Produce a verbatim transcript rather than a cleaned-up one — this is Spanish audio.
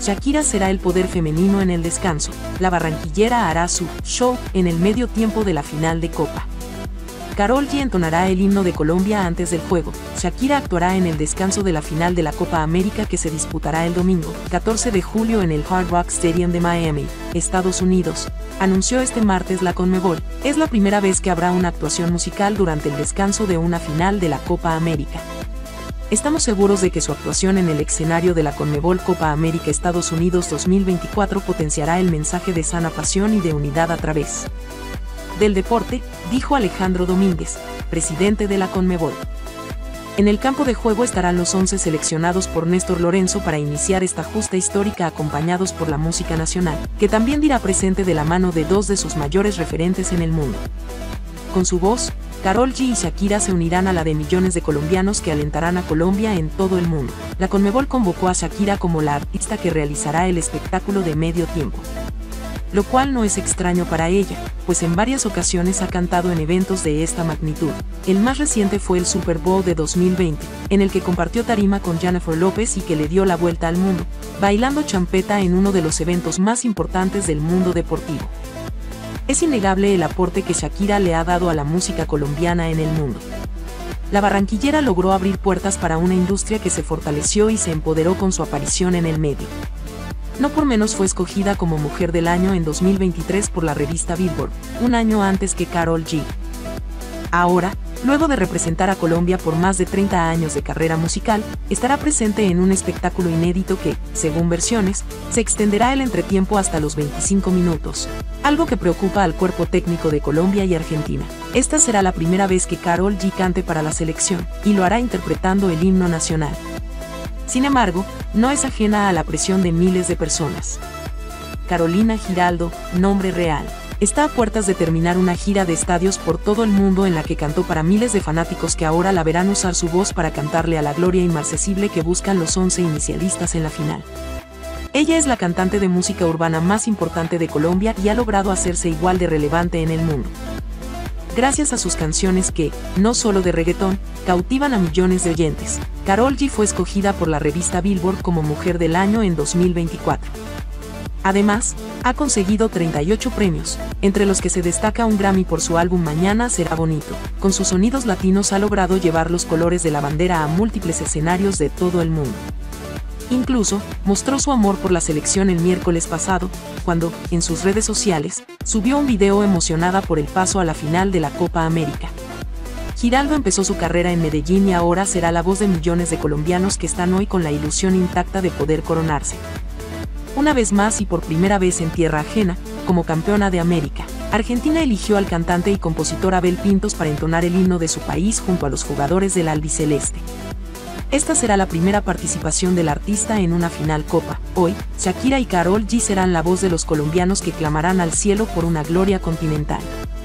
Shakira será el poder femenino en el descanso. La barranquillera hará su show en el medio tiempo de la final de Copa. Karol G entonará el himno de Colombia antes del juego. Shakira actuará en el descanso de la final de la Copa América que se disputará el domingo, catorce de julio en el Hard Rock Stadium de Miami, Estados Unidos, anunció este martes la Conmebol. Es la primera vez que habrá una actuación musical durante el descanso de una final de la Copa América. Estamos seguros de que su actuación en el escenario de la Conmebol Copa América Estados Unidos dos mil veinticuatro potenciará el mensaje de sana pasión y de unidad a través del deporte, dijo Alejandro Domínguez, presidente de la Conmebol. En el campo de juego estarán los once seleccionados por Néstor Lorenzo para iniciar esta justa histórica acompañados por la música nacional, que también dirá presente de la mano de dos de sus mayores referentes en el mundo. Con su voz, Karol G y Shakira se unirán a la de millones de colombianos que alentarán a Colombia en todo el mundo. La Conmebol convocó a Shakira como la artista que realizará el espectáculo de medio tiempo, lo cual no es extraño para ella, pues en varias ocasiones ha cantado en eventos de esta magnitud. El más reciente fue el Super Bowl de dos mil veinte, en el que compartió tarima con Jennifer López y que le dio la vuelta al mundo, bailando champeta en uno de los eventos más importantes del mundo deportivo. Es innegable el aporte que Shakira le ha dado a la música colombiana en el mundo. La barranquillera logró abrir puertas para una industria que se fortaleció y se empoderó con su aparición en el medio. No por menos fue escogida como Mujer del Año en dos mil veintitrés por la revista Billboard, un año antes que Karol G. Ahora, luego de representar a Colombia por más de treinta años de carrera musical, estará presente en un espectáculo inédito que, según versiones, se extenderá el entretiempo hasta los veinticinco minutos, algo que preocupa al cuerpo técnico de Colombia y Argentina. Esta será la primera vez que Karol G cante para la selección, y lo hará interpretando el himno nacional. Sin embargo, no es ajena a la presión de miles de personas. Carolina Giraldo, nombre real, está a puertas de terminar una gira de estadios por todo el mundo en la que cantó para miles de fanáticos que ahora la verán usar su voz para cantarle a la gloria inmarcesible que buscan los once inicialistas en la final. Ella es la cantante de música urbana más importante de Colombia y ha logrado hacerse igual de relevante en el mundo. Gracias a sus canciones que, no solo de reggaetón, cautivan a millones de oyentes, Karol G fue escogida por la revista Billboard como Mujer del Año en dos mil veinticuatro. Además, ha conseguido treinta y ocho premios, entre los que se destaca un Grammy por su álbum Mañana será bonito. Con sus sonidos latinos ha logrado llevar los colores de la bandera a múltiples escenarios de todo el mundo. Incluso, mostró su amor por la selección el miércoles pasado, cuando, en sus redes sociales, subió un video emocionada por el paso a la final de la Copa América. Giraldo empezó su carrera en Medellín y ahora será la voz de millones de colombianos que están hoy con la ilusión intacta de poder coronarse. Una vez más y por primera vez en tierra ajena, como campeona de América, Argentina eligió al cantante y compositor Abel Pintos para entonar el himno de su país junto a los jugadores del albiceleste. Esta será la primera participación del artista en una final Copa. Hoy, Shakira y Karol G serán la voz de los colombianos que clamarán al cielo por una gloria continental.